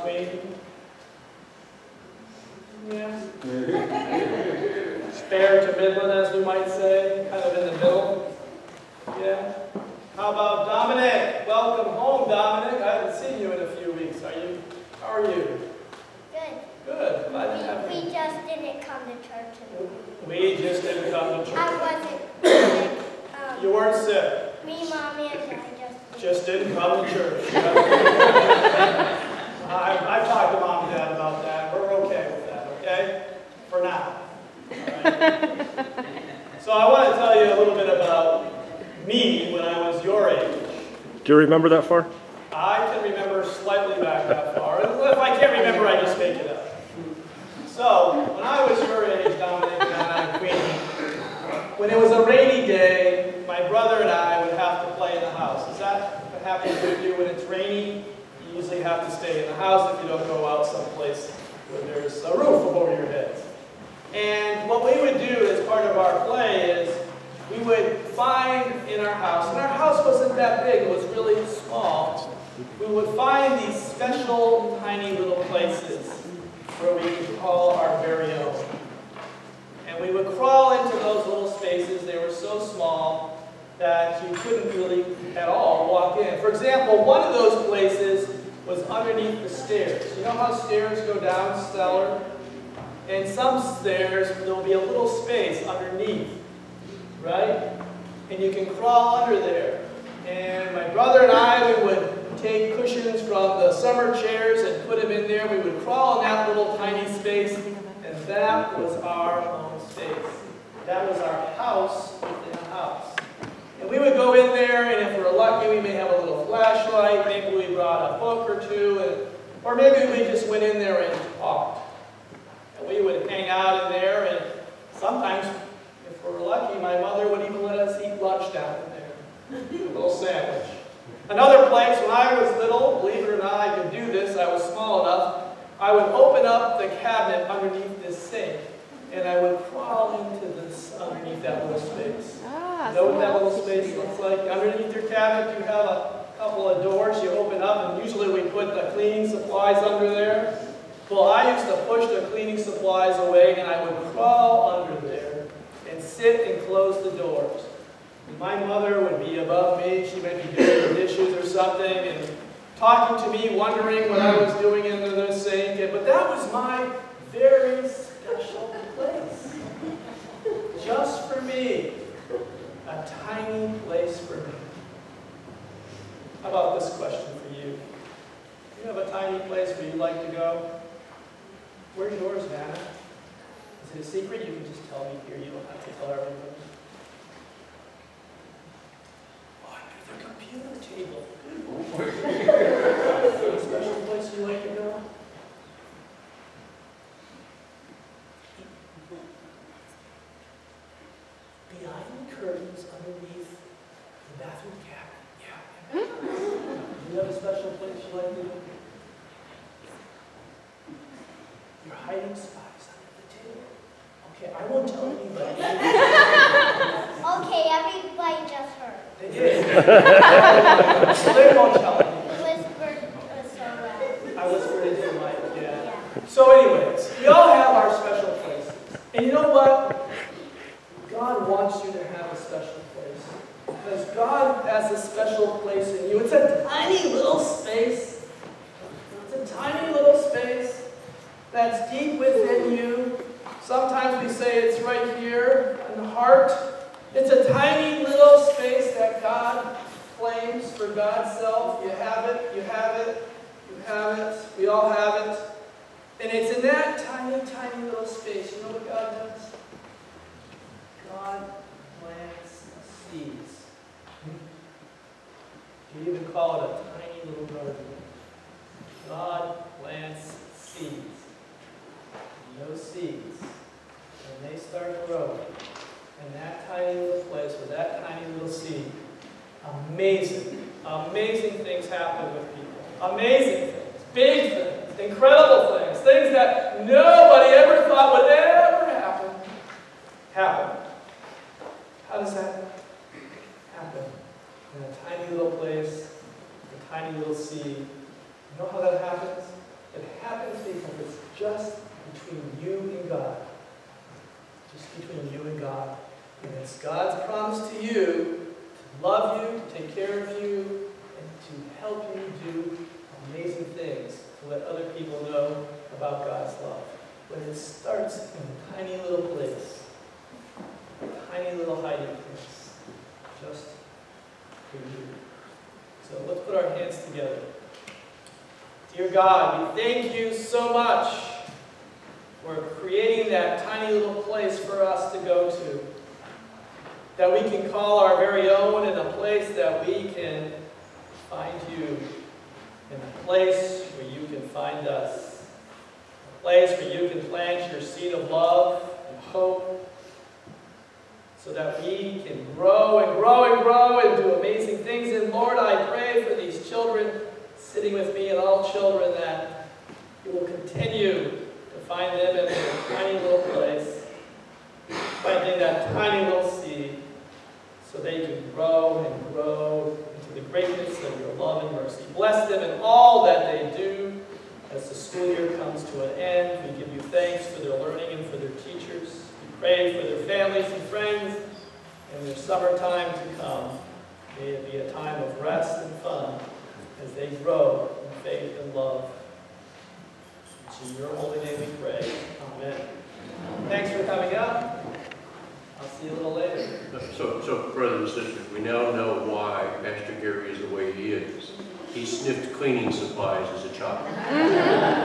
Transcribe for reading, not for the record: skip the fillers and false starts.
Queen? Yeah. Fair to Midland, as we might say, kind of in the middle. Yeah. How about Dominic? Welcome home, Dominic. I haven't seen you in a few weeks. How are you? Good. Good. Glad to have you. We just didn't come to church anymore. We just didn't come to church. I wasn't sick. You weren't sick. Me, Mommy, and Dad Just didn't come to church. I've talked to Mom and Dad about that. We're okay with that, okay? For now. All right? So I want to tell you a little bit about me when I was your age. Do you remember that far? I can remember slightly back that far. If I can't remember, I just make it up. So, when I was your age, Dominic and Queenie, when it was a rainy day, my brother and I would have to play in the house. Is that what happens with you when it's rainy? You usually have to stay in the house if you don't go out someplace where there's a roof over your heads. And what we would do as part of our play is we would find in our house, and our house wasn't that big, it was really small, we would find these special tiny little places where we could call our very own. And we would crawl into those little spaces. They were so small that you couldn't really at all walk in. For example, one of those places was underneath the stairs. You know how stairs go down cellar? And some stairs, there'll be a little space underneath, right? And you can crawl under there. And my brother and I, we would take cushions from the summer chairs and put them in there. We would crawl in that little tiny space, and that was our own space. That was our house within a house. And we would go in there, and if we're lucky, we may have a little flashlight. Maybe we brought a book or two, or maybe we just went in there and talked. And we would hang out in there, and sometimes, if we're lucky, my mother would even let us eat lunch down in there. A little sandwich. Another place, when I was little, believe it or not, I could do this, I was small enough, I would open up the cabinet underneath this sink, and I would crawl into this, underneath that little space. You know what that little space looks like? Underneath your cabinet, you have a couple of doors you open up, and usually we put the cleaning supplies under there. Well, I used to push the cleaning supplies away, and I would crawl under there and sit and close the doors. My mother would be above me. She might be doing the dishes or something and talking to me, wondering what I was doing in the sink. But that was my very special place. Just for me. A tiny place for me. How about this question for you? Do you have a tiny place where you like to go? Where's yours, Vanna? Is it a secret? You can just tell me here. You don't have to tell everybody. The computer table. A special place you like to go? Behind the curtains underneath the bathroom cabinet. Yeah. Do you have a special place you like to go? You're hiding spies under the table. Okay, I won't tell anybody. Okay, everybody just heard. They did. They won't tell me. You whispered so loud. I whispered into the mic, yeah. So anyways, we all have our special places. And you know what? God wants you to have a special place. Because God has a special place in you. It's a tiny little space. It's a tiny little space that's deep within you. Sometimes we say it's right here in the heart. It's a tiny little space that God claims for God's self. You have it, you have it, you have it, we all have it. And it's in that tiny, tiny little space. You know what God does? God plants seeds. You even call it a tiny little garden. God plants seeds. And those seeds, when they start growing, in that tiny little place with that tiny little seed, amazing, amazing things happen with people. Amazing things, big things, incredible things, things that nobody ever thought would ever happen. How does that happen? In a tiny little place, a tiny little seed. You know how that happens? It just between you and God. Just between you and God. And it's God's promise to you to love you, to take care of you, and to help you do amazing things, to let other people know about God's love. But it starts in a tiny little place, a tiny little hiding place, just for you. So let's put our hands together. Dear God, we thank you so much for creating that tiny little place for us to go to, that we can call our very own, and a place that we can find you, and a place where you can find us, a place where you can plant your seed of love and hope, so that we can grow and grow and grow and do amazing things. And Lord, I pray for these children sitting with me and all children, that you will continue to find them in a tiny little place, planting that tiny little seed, so they can grow and grow into the greatness of your love and mercy. Bless them in all that they do as the school year comes to an end. We give you thanks for their learning and for their teachers. We pray for their families and friends and their summertime to come. May it be a time of rest and fun as they grow in faith and love. In your holy name we pray. Amen. Thanks for coming up. I'll see you a little later. So, brothers and sisters, we now know why Pastor Gary is the way he is. He sniffed cleaning supplies as a child.